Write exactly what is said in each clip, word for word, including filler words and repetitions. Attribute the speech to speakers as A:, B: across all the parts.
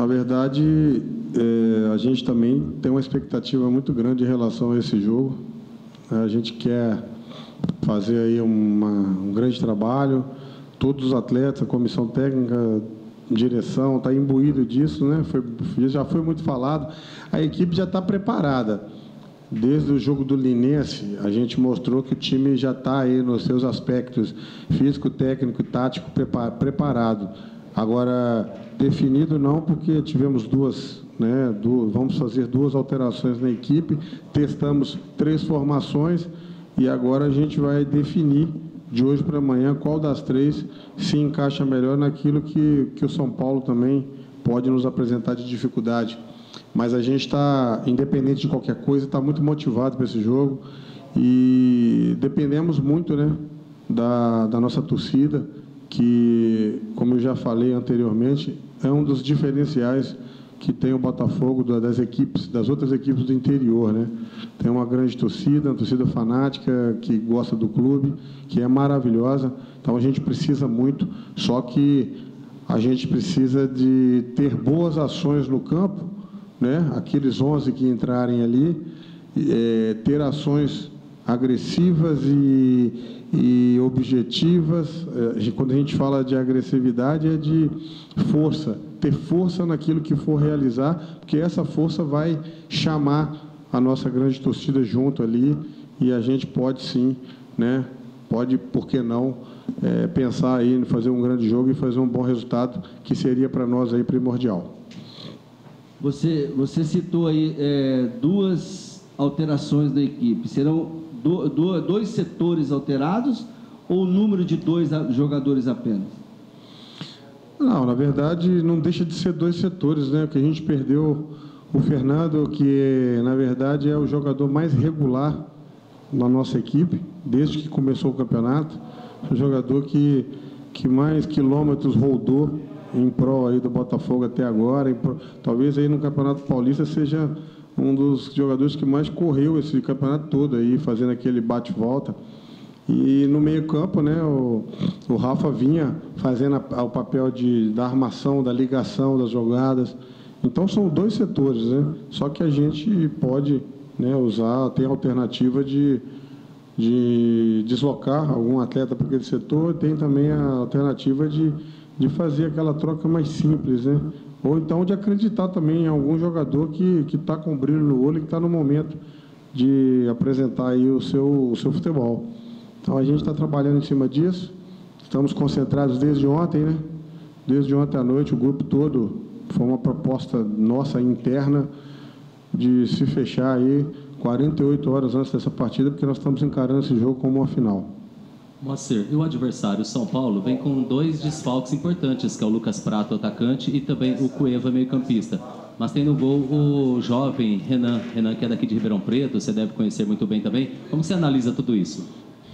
A: Na verdade, é, a gente também tem uma expectativa muito grande em relação a esse jogo. A gente quer fazer aí uma, um grande trabalho. Todos os atletas, a comissão técnica, direção, está imbuído disso, né? Foi, já foi muito falado. A equipe já está preparada. Desde o jogo do Linense, a gente mostrou que o time já está aí nos seus aspectos físico, técnico e tático preparado. Agora, definido não, porque tivemos duas, né, duas, vamos fazer duas alterações na equipe, testamos três formações e agora a gente vai definir de hoje para amanhã qual das três se encaixa melhor naquilo que, que o São Paulo também pode nos apresentar de dificuldade. Mas a gente está, independente de qualquer coisa, está muito motivado para esse jogo e dependemos muito, né, da, da nossa torcida, que, como eu já falei anteriormente, é um dos diferenciais que tem o Botafogo das equipes, das outras equipes do interior, né? Tem uma grande torcida, uma torcida fanática que gosta do clube, que é maravilhosa. Então a gente precisa muito, só que a gente precisa de ter boas ações no campo, né? Aqueles onze que entrarem ali, é, ter ações agressivas e, e objetivas. É, quando a gente fala de agressividade, é de força, ter força naquilo que for realizar, porque essa força vai chamar a nossa grande torcida junto ali e a gente pode sim, né? Pode, por que não, é, pensar aí em fazer um grande jogo e fazer um bom resultado, que seria para nós aí primordial.
B: Você, você citou aí é, duas alterações da equipe. Serão do, do, dois setores alterados ou o número de dois jogadores apenas?
A: Não, na verdade, não deixa de ser dois setores, né? Porque a gente perdeu o Fernando, que na verdade é o jogador mais regular da nossa equipe, desde que começou o campeonato. O jogador que, que mais quilômetros rodou em prol aí do Botafogo até agora. Pro, talvez aí no Campeonato Paulista seja um dos jogadores que mais correu esse campeonato todo aí, fazendo aquele bate-volta. E no meio-campo, né, o, o Rafa vinha fazendo a, o papel de, da armação, da ligação das jogadas. Então são dois setores, né? Só que a gente pode, né, usar, tem a alternativa de, de deslocar algum atleta para aquele setor, tem também a alternativa de de fazer aquela troca mais simples, né? Ou então de acreditar também em algum jogador que que está com brilho no olho e que está no momento de apresentar aí o seu, o seu futebol. Então a gente está trabalhando em cima disso, estamos concentrados desde ontem, né? Desde ontem à noite, o grupo todo, foi uma proposta nossa interna de se fechar aí quarenta e oito horas antes dessa partida, porque nós estamos encarando esse jogo como uma final.
C: Moacir, e o adversário, São Paulo, vem com dois desfalques importantes, que é o Lucas Prato, atacante, e também o Cueva, meio-campista. Mas tem no gol o jovem Renan, Renan que é daqui de Ribeirão Preto, você deve conhecer muito bem também. Como você analisa tudo isso?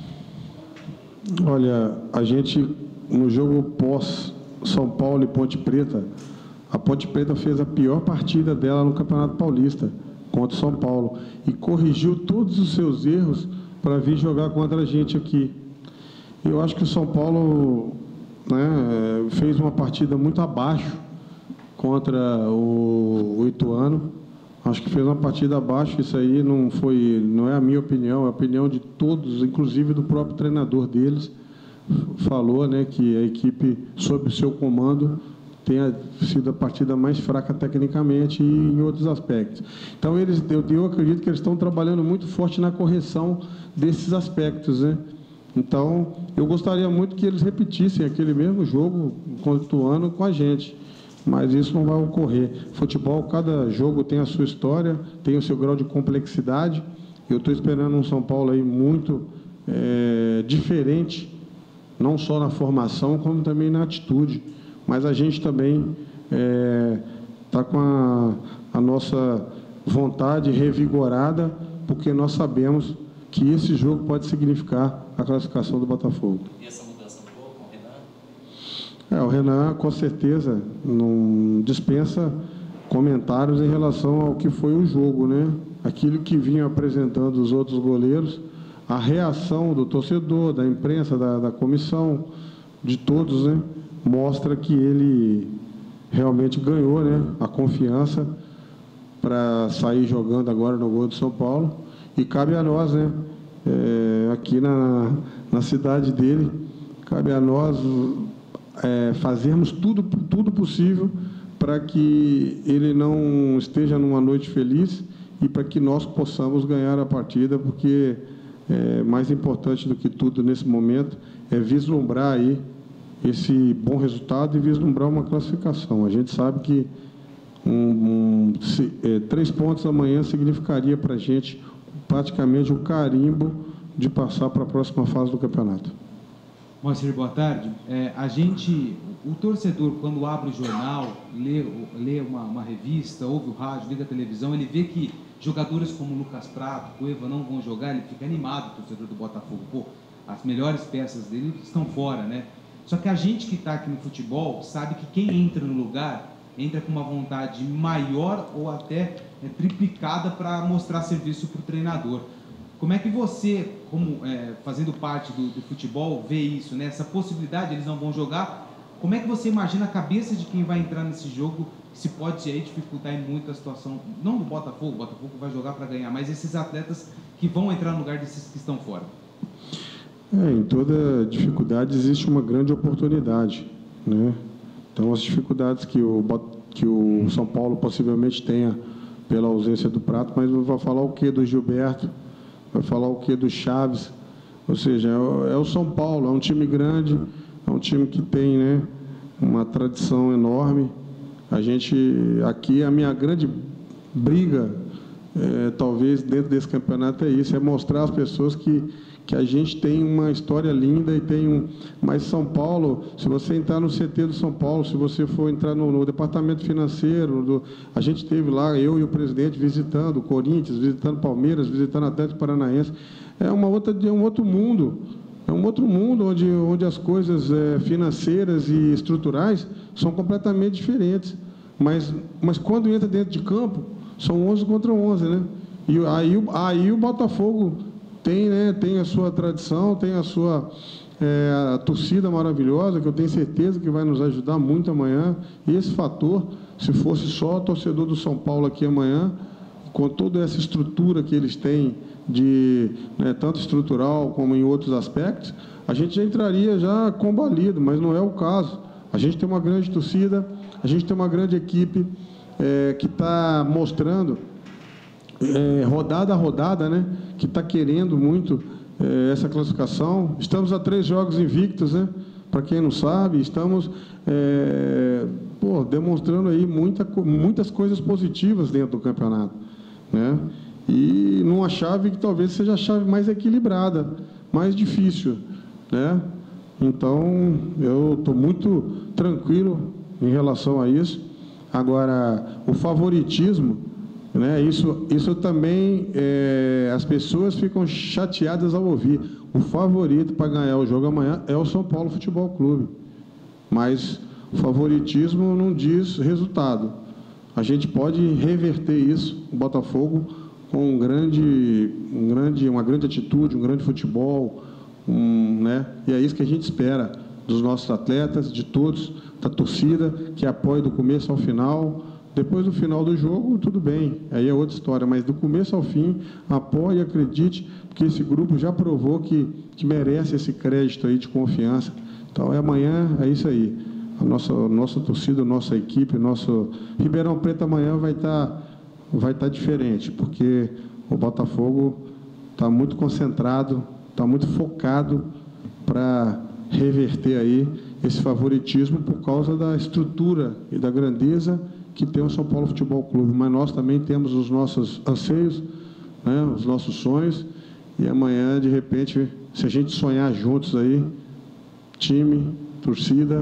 A: Olha, a gente, no jogo pós-São Paulo e Ponte Preta, a Ponte Preta fez a pior partida dela no Campeonato Paulista, contra o São Paulo, e corrigiu todos os seus erros para vir jogar contra a gente aqui. Eu acho que o São Paulo, né, fez uma partida muito abaixo contra o, o Ituano. Acho que fez uma partida abaixo. Isso aí não foi, não é a minha opinião, é a opinião de todos, inclusive do próprio treinador deles. Falou, né, que a equipe, sob o seu comando, tenha sido a partida mais fraca tecnicamente e em outros aspectos. Então, eles, eu, eu acredito que eles estão trabalhando muito forte na correção desses aspectos, né? Então, eu gostaria muito que eles repetissem aquele mesmo jogo contra o Ituano com a gente, mas isso não vai ocorrer. Futebol, cada jogo tem a sua história, tem o seu grau de complexidade. Eu estou esperando um São Paulo aí muito é, diferente, não só na formação, como também na atitude. Mas a gente também está é, com a, a nossa vontade revigorada, porque nós sabemos que esse jogo pode significar a classificação do Botafogo.
C: E essa mudança no gol com o Renan?
A: É, o Renan, com certeza, não dispensa comentários em relação ao que foi o jogo, né? Aquilo que vinha apresentando os outros goleiros, a reação do torcedor, da imprensa, da, da comissão, de todos, né? Mostra que ele realmente ganhou, né, a confiança para sair jogando agora no gol do São Paulo. E cabe a nós, né, é, aqui na, na cidade dele, cabe a nós é, fazermos tudo, tudo possível para que ele não esteja numa noite feliz e para que nós possamos ganhar a partida, porque é, mais importante do que tudo nesse momento é vislumbrar aí esse bom resultado e vislumbrar uma classificação. A gente sabe que um, um, se, é, três pontos amanhã significaria para a gente praticamente o carimbo de passar para a próxima fase do campeonato.
D: Moacir, boa tarde. É, a gente, o torcedor, quando abre o jornal, lê, lê uma, uma revista, ouve o rádio, liga a televisão, ele vê que jogadores como Lucas Prato, Cueva não vão jogar, ele fica animado, o torcedor do Botafogo. Pô, as melhores peças dele estão fora, né? Só que a gente que está aqui no futebol sabe que quem entra no lugar entra com uma vontade maior ou até é, triplicada para mostrar serviço para o treinador. Como é que você, como é, fazendo parte do, do futebol, vê isso, né? Essa possibilidade, eles não vão jogar. Como é que você imagina a cabeça de quem vai entrar nesse jogo, que se pode aí dificultar em muito a situação, não do Botafogo, o Botafogo vai jogar para ganhar, mas esses atletas que vão entrar no lugar desses que estão fora?
A: É, em toda dificuldade existe uma grande oportunidade, né? Então, as dificuldades que o, que o São Paulo possivelmente tenha pela ausência do Prato, mas vai falar o que do Gilberto? Vai falar o que do Chaves? Ou seja, é o São Paulo, é um time grande, é um time que tem, né, uma tradição enorme. A gente, aqui, a minha grande briga, é, talvez, dentro desse campeonato é isso, é mostrar às pessoas que, que a gente tem uma história linda e tem um... Mas São Paulo, se você entrar no C T do São Paulo, se você for entrar no, no departamento financeiro, do, a gente teve lá, eu e o presidente, visitando o Corinthians, visitando Palmeiras, visitando Atlético Paranaense. É, uma outra, é um outro mundo. É um outro mundo onde, onde as coisas é, financeiras e estruturais são completamente diferentes. Mas, mas quando entra dentro de campo, são onze contra onze, né? E aí, aí o Botafogo tem, né, tem a sua tradição, tem a sua é, a torcida maravilhosa, que eu tenho certeza que vai nos ajudar muito amanhã. E esse fator, se fosse só o torcedor do São Paulo aqui amanhã, com toda essa estrutura que eles têm, de, né, tanto estrutural como em outros aspectos, a gente já entraria já combalido, mas não é o caso. A gente tem uma grande torcida, a gente tem uma grande equipe é, que está mostrando, é, rodada a rodada, né, que está querendo muito é, essa classificação. Estamos a três jogos invictos, né, para quem não sabe, estamos é, pô, demonstrando aí muita, muitas coisas positivas dentro do campeonato, né? E numa chave que talvez seja a chave mais equilibrada, mais difícil, né? Então, eu estou muito tranquilo em relação a isso. Agora, o favoritismo, né? Isso, isso também, é, as pessoas ficam chateadas ao ouvir. O favorito para ganhar o jogo amanhã é o São Paulo Futebol Clube. Mas o favoritismo não diz resultado. A gente pode reverter isso, o Botafogo, com um grande, um grande, uma grande atitude, um grande futebol, um, né? E é isso que a gente espera dos nossos atletas, de todos, da torcida, que apoia do começo ao final. Depois do final do jogo, tudo bem, aí é outra história, mas do começo ao fim, apoie e acredite, porque esse grupo já provou que, que merece esse crédito aí de confiança. Então, é amanhã, é isso aí. A nossa, nossa torcida, nossa equipe, nosso Ribeirão Preto amanhã vai estar... vai estar diferente, porque o Botafogo está muito concentrado, está muito focado para reverter aí esse favoritismo por causa da estrutura e da grandeza que tem o São Paulo Futebol Clube. Mas nós também temos os nossos anseios, né, os nossos sonhos, e amanhã, de repente, se a gente sonhar juntos aí, time, torcida,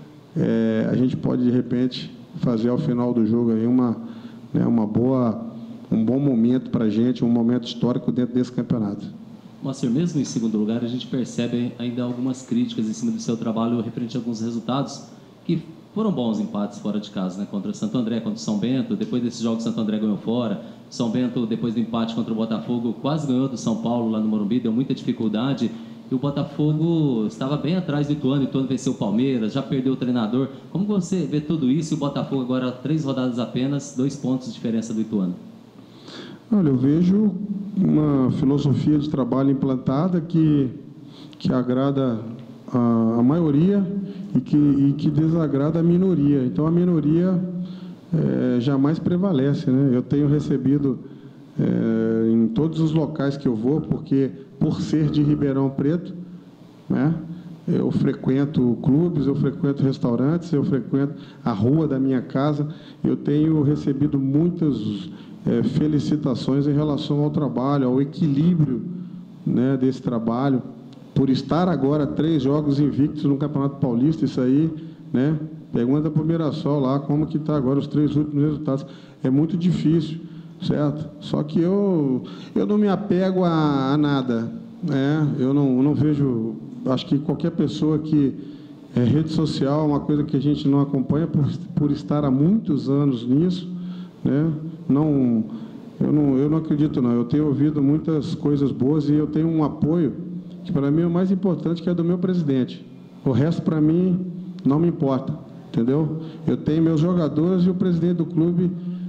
A: é, a gente pode, de repente, fazer ao final do jogo aí uma... É uma boa, um bom momento para a gente, um momento histórico dentro desse campeonato.
C: Moacir, mesmo em segundo lugar, a gente percebe ainda algumas críticas em cima do seu trabalho referente a alguns resultados que foram bons empates fora de casa, né? Contra o Santo André, contra o São Bento. Depois desses jogos, Santo André ganhou fora. São Bento, depois do empate contra o Botafogo, quase ganhou do São Paulo lá no Morumbi, deu muita dificuldade. e o Botafogo estava bem atrás do Ituano, o Ituano venceu o Palmeiras, já perdeu o treinador. Como você vê tudo isso e o Botafogo agora, três rodadas apenas, dois pontos de diferença do Ituano?
A: Olha, eu vejo uma filosofia de trabalho implantada que, que agrada a, a maioria e que, e que desagrada a minoria. Então, a minoria é, jamais prevalece, né? Eu tenho recebido é, em todos os locais que eu vou, porque por ser de Ribeirão Preto, né, eu frequento clubes, eu frequento restaurantes, eu frequento a rua da minha casa, eu tenho recebido muitas é, felicitações em relação ao trabalho, ao equilíbrio, né, desse trabalho, por estar agora três jogos invictos no Campeonato Paulista. Isso aí, né, pergunta para o Mirassol lá, como que está agora os três últimos resultados. É muito difícil, certo? Só que eu, eu não me apego a, a nada, né? Eu não, não vejo, acho que qualquer pessoa que é, rede social é uma coisa que a gente não acompanha por, por estar há muitos anos nisso, né? Não, eu não, eu não acredito não. Eu tenho ouvido muitas coisas boas e eu tenho um apoio que para mim é o mais importante, que é do meu presidente. O resto para mim não me importa, entendeu? Eu tenho meus jogadores e o presidente do clube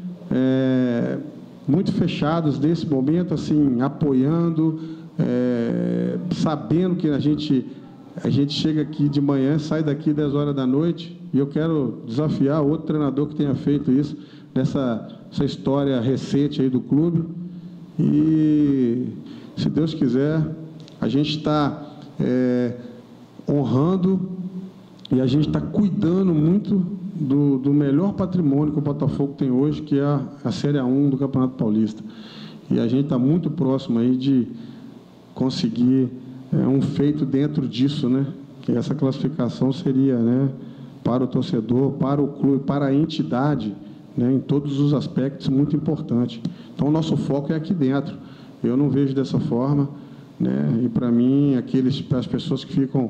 A: é, muito fechados nesse momento, assim, apoiando, é, sabendo que a gente, a gente chega aqui de manhã, sai daqui dez horas da noite, e eu quero desafiar outro treinador que tenha feito isso, nessa essa história recente aí do clube. E, se Deus quiser, a gente está é, honrando e a gente está cuidando muito do, do melhor patrimônio que o Botafogo tem hoje, que é a, a Série A um do Campeonato Paulista. E a gente está muito próximo aí de conseguir é, um feito dentro disso, né? Que essa classificação seria, né, para o torcedor, para o clube, para a entidade, né, em todos os aspectos, muito importante. Então, o nosso foco é aqui dentro. Eu não vejo dessa forma, né? E, para mim, aqueles, as pessoas que ficam...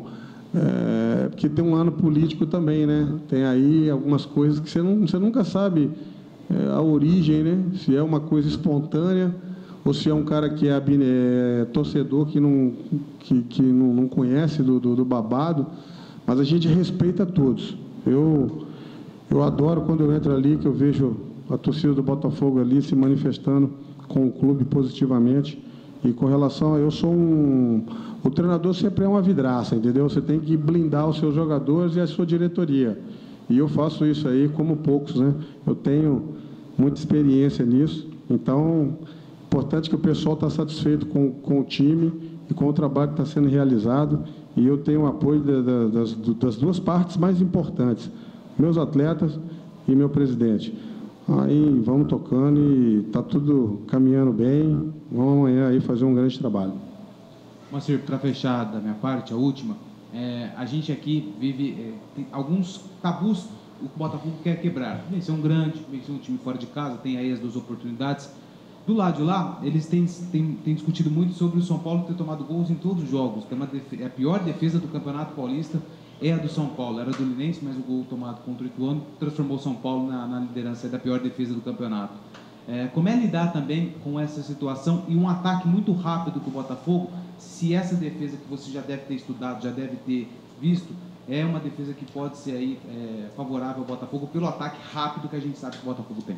A: É, porque tem um ano político também, né? Tem aí algumas coisas que você, não, você nunca sabe é, a origem, né? Se é uma coisa espontânea ou se é um cara que é, é torcedor que não, que, que não, não conhece do, do, do babado, mas a gente respeita todos. Eu, eu adoro quando eu entro ali, que eu vejo a torcida do Botafogo ali se manifestando com o clube positivamente. E com relação a eu sou um... O treinador sempre é uma vidraça, entendeu? Você tem que blindar os seus jogadores e a sua diretoria. E eu faço isso aí como poucos, né? Eu tenho muita experiência nisso. Então, é importante que o pessoal está satisfeito com, com o time e com o trabalho que está sendo realizado. E eu tenho o apoio da, da, das, das duas partes mais importantes, meus atletas e meu presidente. Aí vamos tocando e está tudo caminhando bem. Vamos amanhã aí fazer um grande trabalho.
D: Moacir, para fechar da minha parte, a última, é, a gente aqui vive é, tem alguns tabus o Botafogo quer quebrar. Vencer um grande, vencer um time fora de casa, tem aí as duas oportunidades. Do lado de lá, eles têm, têm, têm discutido muito sobre o São Paulo ter tomado gols em todos os jogos. Tem uma defesa, a pior defesa do Campeonato Paulista é a do São Paulo. Era do Linense, mas o gol tomado contra o Ituano transformou o São Paulo na, na liderança da pior defesa do campeonato. É, como é lidar também com essa situação e um ataque muito rápido com o Botafogo, se essa defesa que você já deve ter estudado, já deve ter visto, é uma defesa que pode ser aí, é, favorável ao Botafogo pelo ataque rápido que a gente sabe que o Botafogo tem?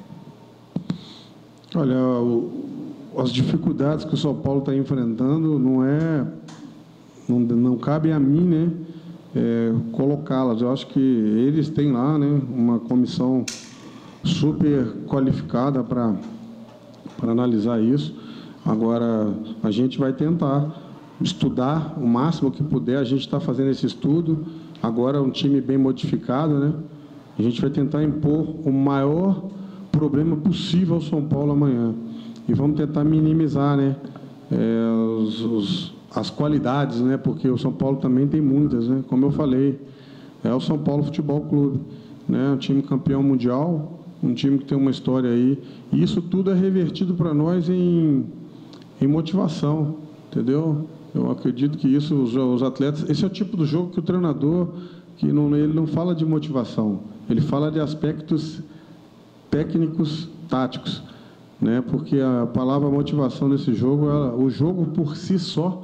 A: Olha, o, as dificuldades que o São Paulo está enfrentando não é, não, não cabe a mim, né, é, colocá-las. Eu acho que eles têm lá, né, uma comissão super qualificada para para analisar isso. Agora, a gente vai tentar estudar o máximo que puder. A gente está fazendo esse estudo. Agora, um time bem modificado, né? A gente vai tentar impor o maior problema possível ao São Paulo amanhã. E vamos tentar minimizar, né, é, os, os, as qualidades, né? Porque o São Paulo também tem muitas, né? Como eu falei, é o São Paulo Futebol Clube, né? Um time campeão mundial, um time que tem uma história aí. E isso tudo é revertido para nós em, em motivação, entendeu? Eu acredito que isso, os, os atletas... Esse é o tipo do jogo que o treinador, que não, ele não fala de motivação, ele fala de aspectos técnicos, táticos, né? Porque a palavra motivação nesse jogo, ela, o jogo por si só,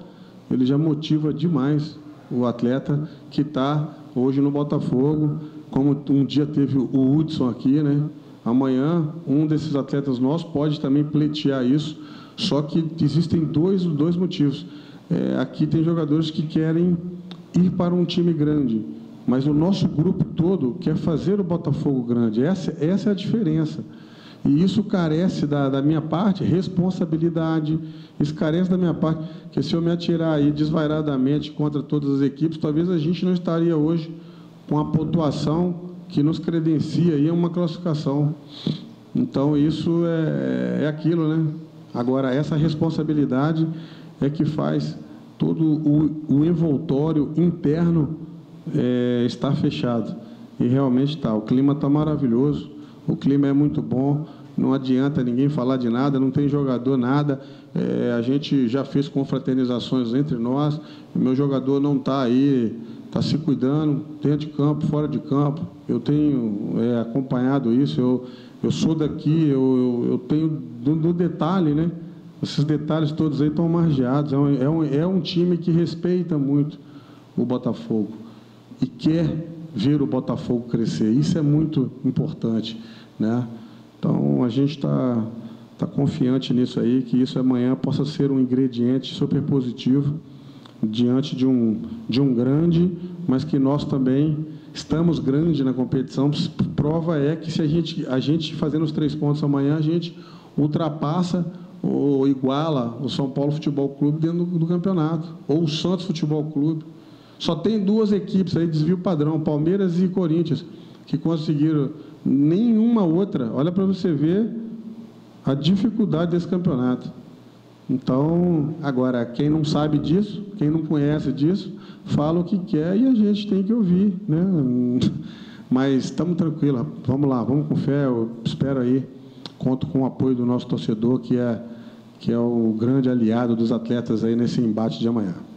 A: ele já motiva demais o atleta que está hoje no Botafogo, como um dia teve o Hudson aqui, né? Amanhã, um desses atletas nossos pode também pleitear isso, só que existem dois, dois motivos. É, aqui tem jogadores que querem ir para um time grande, mas o nosso grupo todo quer fazer o Botafogo grande. Essa, essa é a diferença. E isso carece da, da minha parte responsabilidade, isso carece da minha parte, porque se eu me atirar aí desvairadamente contra todas as equipes, talvez a gente não estaria hoje com a pontuação que nos credencia aí uma classificação. Então, isso é, é aquilo, né? Agora, essa responsabilidade é que faz todo o, o envoltório interno é, estar fechado. E realmente está. O clima está maravilhoso, o clima é muito bom, não adianta ninguém falar de nada, não tem jogador, nada. É, a gente já fez confraternizações entre nós, o meu jogador não está aí, está se cuidando, dentro de campo, fora de campo. Eu tenho é, acompanhado isso, eu, eu sou daqui, eu, eu, eu tenho do, do detalhe, né? Esses detalhes todos aí estão margeados. É um, é, um, é um time que respeita muito o Botafogo e quer ver o Botafogo crescer. Isso é muito importante, né? Então, a gente está tá confiante nisso aí, que isso amanhã possa ser um ingrediente super positivo diante de um, de um grande, mas que nós também estamos grande na competição. Prova é que se a gente, a gente fazendo os três pontos amanhã, a gente ultrapassa ou iguala o São Paulo Futebol Clube dentro do, do campeonato, ou o Santos Futebol Clube. Só tem duas equipes aí, desvio padrão, Palmeiras e Corinthians, que conseguiram nenhuma outra. Olha para você ver a dificuldade desse campeonato. Então, agora, quem não sabe disso, quem não conhece disso, fala o que quer e a gente tem que ouvir, né? Mas estamos tranquilos, vamos lá, vamos com fé, eu espero aí, conto com o apoio do nosso torcedor, que é, que é o grande aliado dos atletas aí nesse embate de amanhã.